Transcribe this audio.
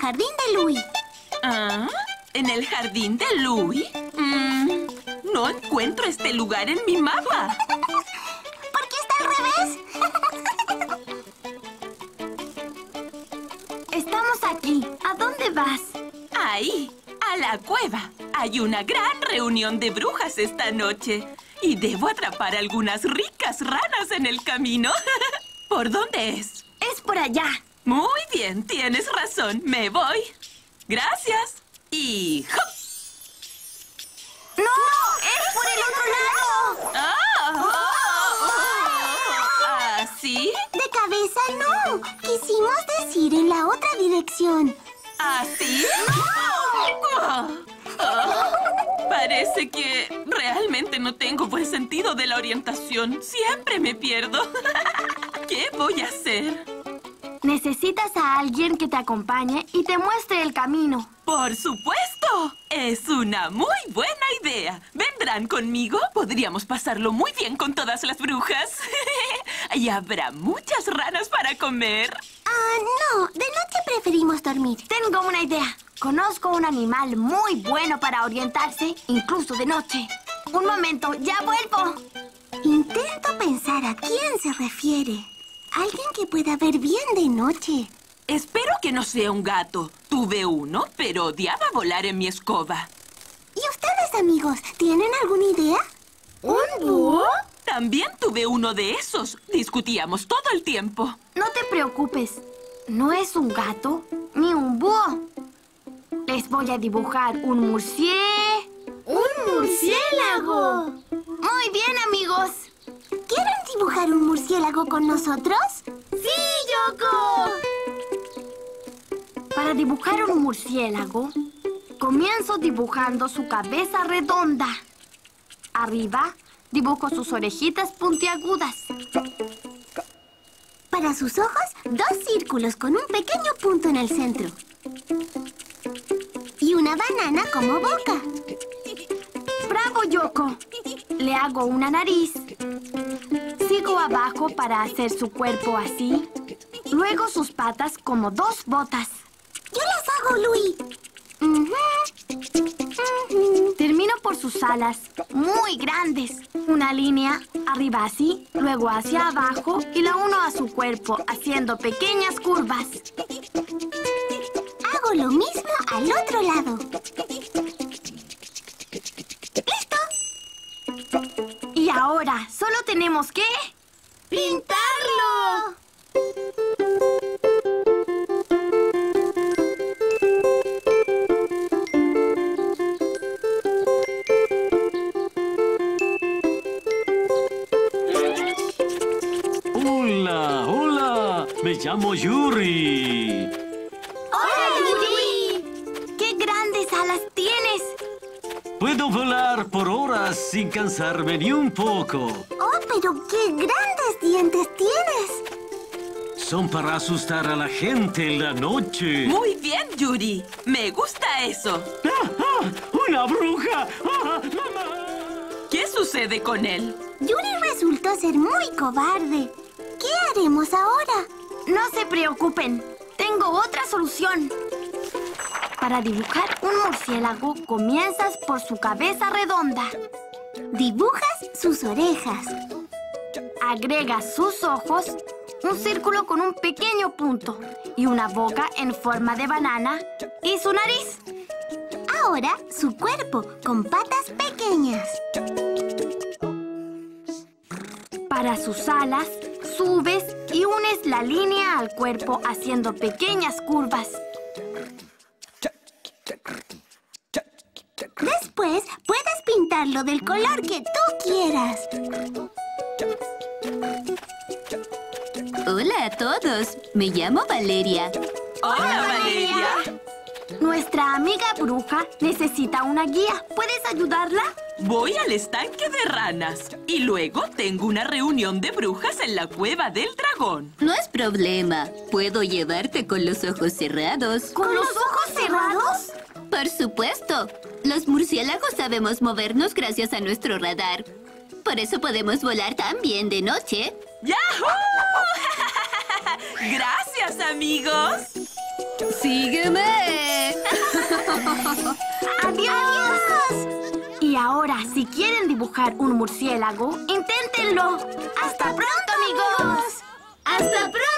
jardín de Louis. ¿Ah? ¿En el jardín de Louis? No encuentro este lugar en mi mapa. ¿Por qué está al revés? Estamos aquí. ¿A dónde vas? Ahí, a la cueva. Hay una gran reunión de brujas esta noche. Y debo atrapar algunas ricas ranas en el camino. ¿Por dónde es? Es por allá. Muy bien, tienes razón. Me voy. Gracias. Y... ¡hop! ¡No! ¡Es por el otro lado! ¿Así? De cabeza no. Quisimos decir en la otra dirección. ¿Así? Parece que realmente no tengo buen sentido de la orientación. Siempre me pierdo. ¿Qué voy a hacer? Necesitas a alguien que te acompañe y te muestre el camino. ¡Por supuesto! Es una muy buena idea. ¿Vendrán conmigo? Podríamos pasarlo muy bien con todas las brujas. Y habrá muchas ranas para comer. No. De noche preferimos dormir. Tengo una idea. Conozco un animal muy bueno para orientarse, incluso de noche. Un momento, ya vuelvo. Intento pensar a quién se refiere. Alguien que pueda ver bien de noche. Espero que no sea un gato. Tuve uno, pero odiaba volar en mi escoba. ¿Y ustedes, amigos, tienen alguna idea? ¿Un búho? También tuve uno de esos. Discutíamos todo el tiempo. No te preocupes. No es un gato ni un búho. Les voy a dibujar un murciélago. ¡Un murciélago! Muy bien, amigos. ¿Quieren dibujar un murciélago con nosotros? ¡Sí, Yoko! Para dibujar un murciélago, comienzo dibujando su cabeza redonda. Arriba, dibujo sus orejitas puntiagudas. Para sus ojos, 2 círculos con un pequeño punto en el centro. Y una banana como boca. ¡Bravo, Yoko! Le hago una nariz. Sigo abajo para hacer su cuerpo así. Luego sus patas como 2 botas. ¡Yo las hago, Louis! Termino por sus alas, muy grandes. Una línea, arriba así, luego hacia abajo y la uno a su cuerpo, haciendo pequeñas curvas. Hago lo mismo al otro lado. ¡Listo! Y ahora, solo tenemos que... ¡pintarlo! ¡Hola! ¡Hola! Me llamo Yuri. ¡Hola, Yuri! ¡Qué grandes alas tienes! Puedo volar por horas sin cansarme ni un poco. ¡Oh, pero qué grandes dientes tienes! Son para asustar a la gente en la noche. Muy bien, Yuri. Me gusta eso. ¡Ah, ah! ¡Una bruja! ¡Ah, mamá! ¿Qué sucede con él? Yuri resultó ser muy cobarde. ¿Qué haremos ahora? No se preocupen, tengo otra solución. Para dibujar un murciélago, comienzas por su cabeza redonda. Dibujas sus orejas. Agregas sus ojos, un círculo con un pequeño punto y una boca en forma de banana y su nariz. Ahora su cuerpo con patas pequeñas. Para sus alas, subes y unes la línea al cuerpo haciendo pequeñas curvas. Después puedes pintarlo del color que tú quieras. Hola a todos, me llamo Valeria. Hola, Valeria. Nuestra amiga bruja necesita una guía. ¿Puedes ayudarla? Voy al estanque de ranas y luego tengo una reunión de brujas en la cueva del dragón. No es problema, puedo llevarte con los ojos cerrados. ¿Con los ojos cerrados? Por supuesto, los murciélagos sabemos movernos gracias a nuestro radar. Por eso podemos volar tan bien de noche. ¡Yahoo! ¡Gracias, amigos! ¡Sígueme! ¡Adiós! Y ahora, si quieren dibujar un murciélago, inténtenlo. ¡Hasta pronto, amigos! ¡Hasta pronto!